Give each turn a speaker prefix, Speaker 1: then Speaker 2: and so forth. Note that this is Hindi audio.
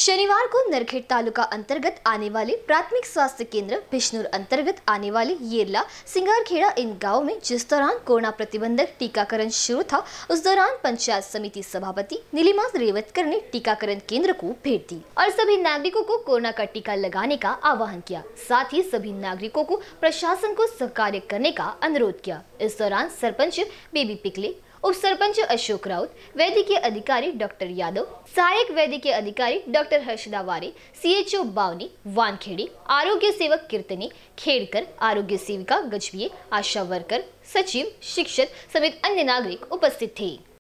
Speaker 1: शनिवार को नरखेड़ तालुका अंतर्गत आने वाले प्राथमिक स्वास्थ्य केंद्र बिश्नूर अंतर्गत आने वाले येरला सिंगारखेड़ा इन गांव में जिस दौरान कोरोना प्रतिबंधक टीकाकरण शुरू था, उस दौरान पंचायत समिति सभापति नीलिमा रेवतकर ने टीकाकरण केंद्र को भेंट दी और सभी नागरिकों को कोरोना का टीका लगाने का आह्वान किया। साथ ही सभी नागरिकों को प्रशासन को सहकार्य करने का अनुरोध किया। इस दौरान सरपंच बेबी पिकले, उप सरपंच अशोक राउत, वैद्यकीय अधिकारी डॉक्टर यादव, सहायक वैद्यकीय अधिकारी डॉक्टर हर्षदा वारे, सीएचओ बावनी, वानखेड़ी, आरोग्य सेवक कीर्तनी, खेड़कर, आरोग्य सेविका गजबिये, आशा वर्कर, सचिव, शिक्षक समेत अन्य नागरिक उपस्थित थे।